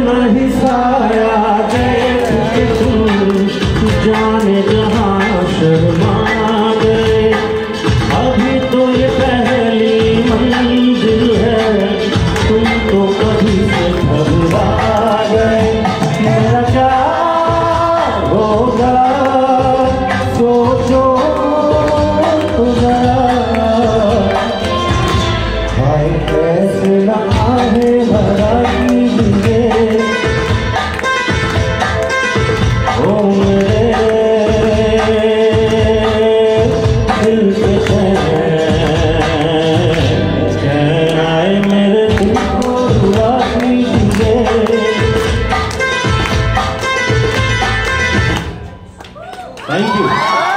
नहीं साया गए जाने जहाँ शर्मा गए। अभी तो ये पहली मंजिल है, तुम तो कभी से घबरा गए। मेरा क्या होगा सोचो तो जरा, हाय कैसे ना आहे भरा कीजिए ओ मेरे दिल पे चैन आए, मेरे दिल को रुला कीजिए। Thank you.